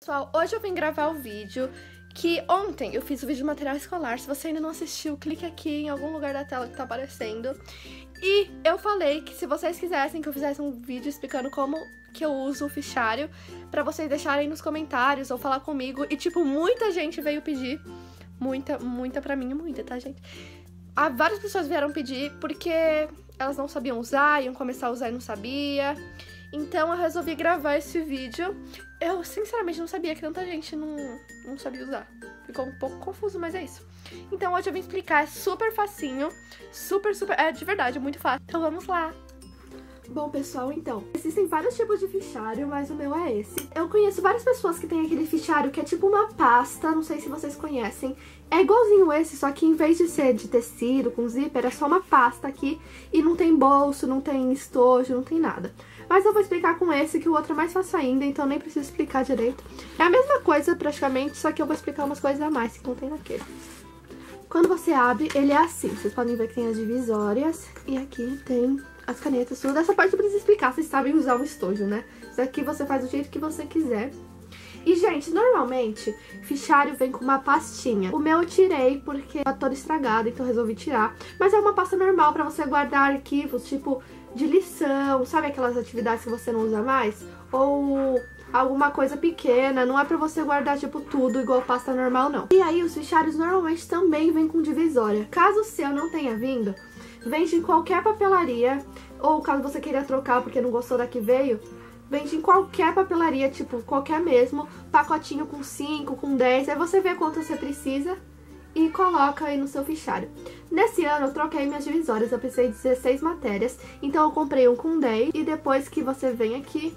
pessoal, hoje eu vim gravar o vídeo que ontem eu fiz o vídeo de material escolar. Se você ainda não assistiu, clique aqui em algum lugar da tela que tá aparecendo. E eu falei que se vocês quisessem que eu fizesse um vídeo explicando como que eu uso o fichário, pra vocês deixarem nos comentários ou falar comigo. E tipo, muita gente veio pedir, muita pra mim, muita, tá, gente? Várias pessoas vieram pedir porque elas não sabiam usar, iam começar a usar e não sabia. Então eu resolvi gravar esse vídeo. Eu sinceramente não sabia que tanta gente não sabia usar. Ficou um pouco confuso, mas é isso. Então hoje eu vim explicar, é super facinho, é de verdade, é muito fácil. Então vamos lá! Bom, pessoal, então, existem vários tipos de fichário, mas o meu é esse. Eu conheço várias pessoas que têm aquele fichário que é tipo uma pasta, não sei se vocês conhecem. É igualzinho esse, só que em vez de ser de tecido, com zíper, é só uma pasta aqui e não tem bolso, não tem estojo, não tem nada. Mas eu vou explicar com esse, que o outro é mais fácil ainda, então nem preciso explicar direito. É a mesma coisa, praticamente, só que eu vou explicar umas coisas a mais que não tem naquele. Quando você abre, ele é assim. Vocês podem ver que tem as divisórias e aqui tem as canetas, tudo. Essa parte eu preciso explicar, vocês sabem usar o estojo, né? Isso aqui você faz do jeito que você quiser. E, gente, normalmente, fichário vem com uma pastinha. O meu eu tirei porque tá todo estragado, então resolvi tirar. Mas é uma pasta normal pra você guardar arquivos, tipo, de lição, sabe aquelas atividades que você não usa mais? Ou alguma coisa pequena, não é pra você guardar, tipo, tudo igual pasta normal, não. E aí, os fichários normalmente também vêm com divisória. Caso o seu não tenha vindo, vende em qualquer papelaria, ou caso você queira trocar porque não gostou da que veio, vende em qualquer papelaria, tipo, qualquer mesmo, pacotinho com 5, com 10, aí você vê quanto você precisa e coloca aí no seu fichário. Nesse ano eu troquei minhas divisórias, eu precisei de 16 matérias, então eu comprei um com 10 e depois que você vem aqui,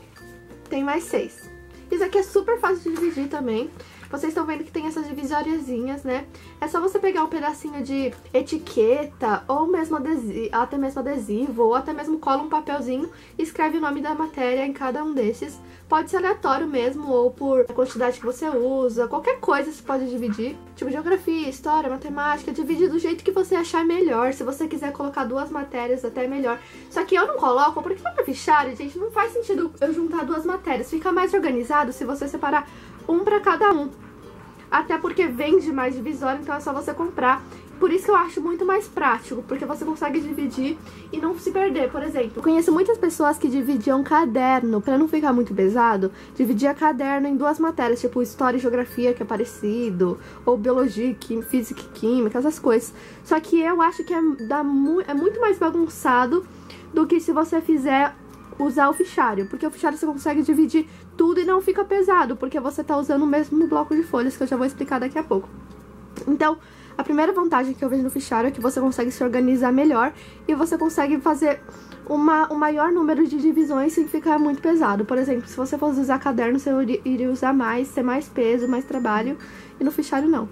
tem mais 6. Isso aqui é super fácil de dividir também. Vocês estão vendo que tem essas divisóriazinhas, né? É só você pegar um pedacinho de etiqueta, ou mesmo até mesmo adesivo, ou até mesmo cola um papelzinho e escreve o nome da matéria em cada um desses. Pode ser aleatório mesmo, ou por quantidade que você usa, qualquer coisa você pode dividir. Tipo geografia, história, matemática, divide do jeito que você achar melhor. Se você quiser colocar 2 matérias, até melhor. Só que eu não coloco, porque no fichário, gente, não faz sentido eu juntar 2 matérias. Fica mais organizado se você separar um pra cada um. Até porque vende mais divisória, então é só você comprar. Por isso que eu acho muito mais prático, porque você consegue dividir e não se perder. Por exemplo, eu conheço muitas pessoas que dividiam caderno, pra não ficar muito pesado, dividia caderno em 2 matérias, tipo história e geografia, que é parecido, ou biologia, física e química, essas coisas. Só que eu acho que é muito mais bagunçado do que se você fizer usar o fichário, porque o fichário você consegue dividir tudo e não fica pesado, porque você tá usando o mesmo bloco de folhas, que eu já vou explicar daqui a pouco. Então, a primeira vantagem que eu vejo no fichário é que você consegue se organizar melhor e você consegue fazer um maior número de divisões sem ficar muito pesado. Por exemplo, se você fosse usar caderno, você iria usar mais, ter mais peso, mais trabalho, e no fichário não.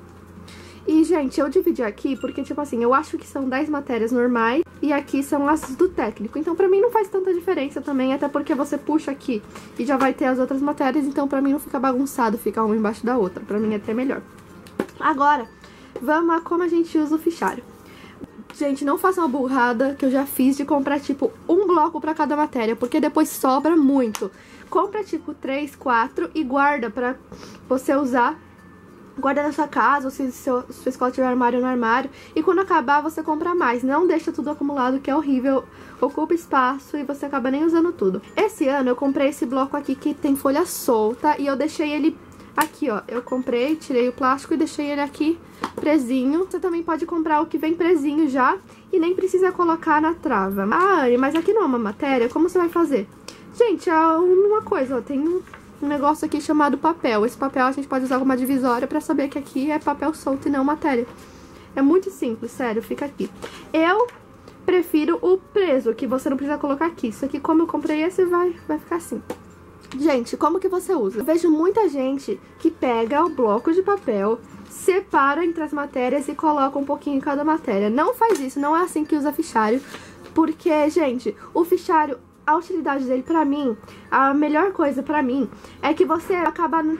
E, gente, eu dividi aqui porque, tipo assim, eu acho que são 10 matérias normais e aqui são as do técnico. Então, pra mim não faz tanta diferença também, até porque você puxa aqui e já vai ter as outras matérias, então pra mim não fica bagunçado, fica uma embaixo da outra. Pra mim é até melhor. Agora, vamos a como a gente usa o fichário. Gente, não façam uma burrada que eu já fiz de comprar, tipo, um bloco pra cada matéria, porque depois sobra muito. Compra, tipo, 3, 4 e guarda pra você usar. Guarda na sua casa, ou se sua escola tiver armário, no armário. E quando acabar, você compra mais. Não deixa tudo acumulado, que é horrível. Ocupa espaço e você acaba nem usando tudo. Esse ano eu comprei esse bloco aqui que tem folha solta. E eu deixei ele aqui, ó. Eu comprei, tirei o plástico e deixei ele aqui presinho. Você também pode comprar o que vem presinho já. E nem precisa colocar na trava. Ah, Anne, mas aqui não é uma matéria? Como você vai fazer? Gente, é uma coisa, ó. Tem um negócio aqui chamado papel. Esse papel a gente pode usar como uma divisória pra saber que aqui é papel solto e não matéria. É muito simples, sério, fica aqui. Eu prefiro o preso, que você não precisa colocar aqui. Isso aqui, como eu comprei esse, vai ficar assim. Gente, como que você usa? Eu vejo muita gente que pega o bloco de papel, separa entre as matérias e coloca um pouquinho em cada matéria. Não faz isso, não é assim que usa fichário. Porque, gente, o fichário, a utilidade dele pra mim, a melhor coisa pra mim, é que você acaba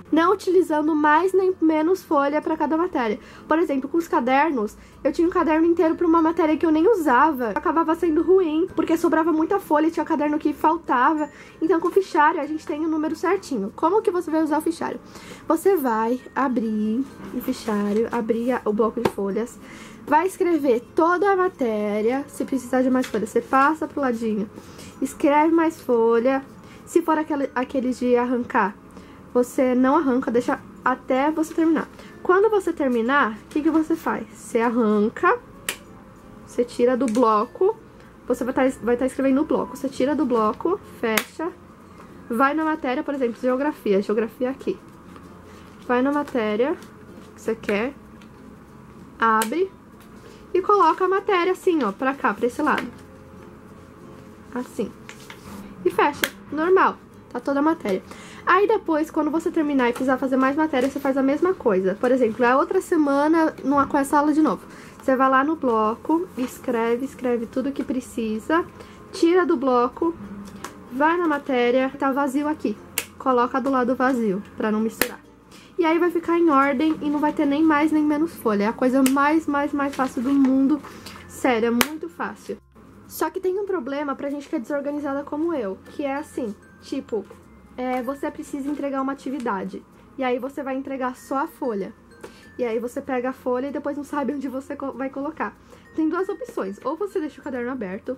não utilizando mais nem menos folha para cada matéria. Por exemplo, com os cadernos, eu tinha um caderno inteiro para uma matéria que eu nem usava. Acabava sendo ruim, porque sobrava muita folha e tinha caderno que faltava. Então, com o fichário, a gente tem o número certinho. Como que você vai usar o fichário? Você vai abrir o fichário, abrir o bloco de folhas, vai escrever toda a matéria. Se precisar de mais folha, você passa pro ladinho, escreve mais folha. Se for aqueles de arrancar, você não arranca, deixa até você terminar. Quando você terminar, o que você faz? Você arranca, você tira do bloco, você vai estar escrevendo no bloco. Você tira do bloco, fecha, vai na matéria, por exemplo, geografia aqui. Vai na matéria que você quer, abre e coloca a matéria assim, ó, pra cá, pra esse lado. Assim. E fecha, normal, tá toda a matéria. Aí depois, quando você terminar e precisar fazer mais matéria, você faz a mesma coisa. Por exemplo, a outra semana, com essa aula de novo. Você vai lá no bloco, escreve tudo que precisa, tira do bloco, vai na matéria, tá vazio aqui. Coloca do lado vazio, pra não misturar. E aí vai ficar em ordem e não vai ter nem mais nem menos folha. É a coisa mais fácil do mundo. Sério, é muito fácil. Só que tem um problema pra gente que é desorganizada como eu, que é assim, tipo... você precisa entregar uma atividade. E aí você vai entregar só a folha. E aí você pega a folha e depois não sabe onde você vai colocar. Tem duas opções. Ou você deixa o caderno aberto.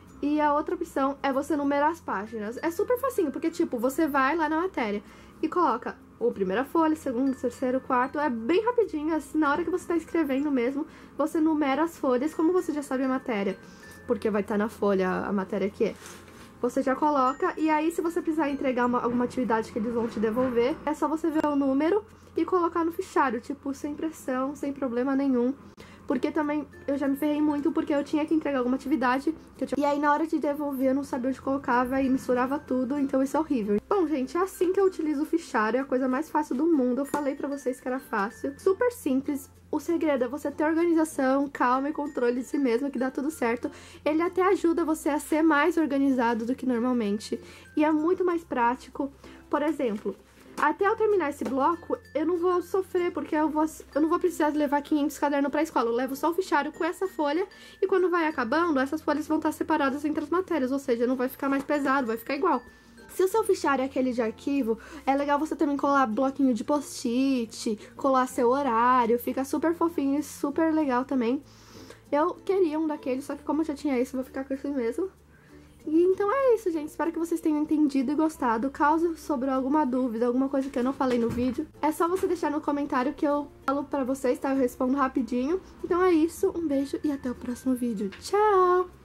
E a outra opção é você numerar as páginas. É super facinho, porque tipo, você vai lá na matéria e coloca a primeira folha, segundo, terceiro, quarto. É bem rapidinho, assim, na hora que você tá escrevendo mesmo, você numera as folhas, como você já sabe a matéria. Porque vai estar na folha a matéria que é. Você já coloca, e aí se você precisar entregar alguma atividade que eles vão te devolver, é só você ver o número e colocar no fichário, tipo, sem pressão, sem problema nenhum. Porque também eu já me ferrei muito porque eu tinha que entregar alguma atividade. E aí na hora de devolver eu não sabia onde colocava e misturava tudo, então isso é horrível. Bom, gente, é assim que eu utilizo o fichário, é a coisa mais fácil do mundo. Eu falei pra vocês que era fácil, super simples. O segredo é você ter organização, calma e controle de si mesmo, que dá tudo certo. Ele até ajuda você a ser mais organizado do que normalmente. E é muito mais prático. Por exemplo, até eu terminar esse bloco, eu não vou sofrer, porque eu não vou precisar levar 500 cadernos pra escola. Eu levo só o fichário com essa folha, e quando vai acabando, essas folhas vão estar separadas entre as matérias, ou seja, não vai ficar mais pesado, vai ficar igual. Se o seu fichário é aquele de arquivo, é legal você também colar bloquinho de post-it, colar seu horário, fica super fofinho e super legal também. Eu queria um daqueles, só que como eu já tinha esse, eu vou ficar com esse mesmo. E então é isso, gente. Espero que vocês tenham entendido e gostado. Caso sobrou alguma dúvida, alguma coisa que eu não falei no vídeo, é só você deixar no comentário que eu falo pra vocês, tá? Eu respondo rapidinho. Então é isso, um beijo e até o próximo vídeo. Tchau!